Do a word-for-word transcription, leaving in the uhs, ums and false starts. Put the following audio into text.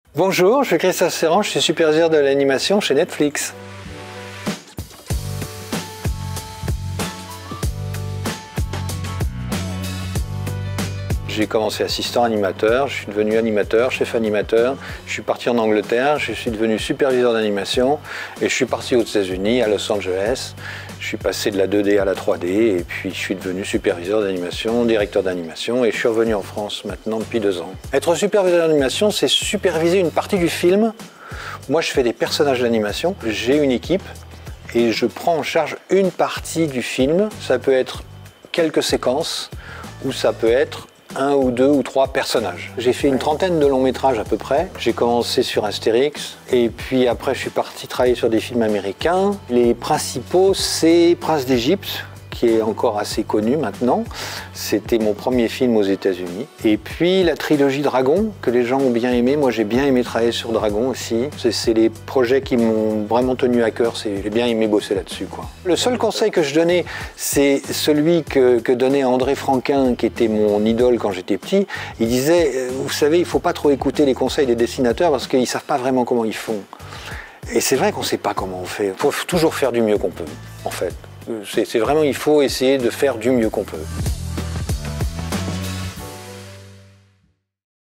Bonjour, je suis Christophe Serran, je suis superviseur de l'animation chez Netflix. J'ai commencé assistant animateur, je suis devenu animateur, chef animateur, je suis parti en Angleterre, je suis devenu superviseur d'animation et je suis parti aux États-Unis, à Los Angeles. Je suis passé de la deux D à la trois D et puis je suis devenu superviseur d'animation, directeur d'animation et je suis revenu en France maintenant depuis deux ans. Être superviseur d'animation, c'est superviser une partie du film. Moi, je fais des personnages d'animation, j'ai une équipe et je prends en charge une partie du film. Ça peut être quelques séquences ou ça peut être un ou deux ou trois personnages. J'ai fait une trentaine de longs métrages à peu près. J'ai commencé sur Astérix et puis après je suis parti travailler sur des films américains. Les principaux, c'est Prince d'Égypte, qui est encore assez connu maintenant. C'était mon premier film aux États-Unis. Et puis la trilogie Dragon, que les gens ont bien aimé. Moi, j'ai bien aimé travailler sur Dragon aussi. C'est les projets qui m'ont vraiment tenu à cœur. J'ai bien aimé bosser là-dessus, quoi. Le seul conseil que je donnais, c'est celui que, que donnait André Franquin, qui était mon idole quand j'étais petit. Il disait, vous savez, il ne faut pas trop écouter les conseils des dessinateurs parce qu'ils ne savent pas vraiment comment ils font. Et c'est vrai qu'on ne sait pas comment on fait. Il faut toujours faire du mieux qu'on peut, en fait. C'est vraiment, il faut essayer de faire du mieux qu'on peut.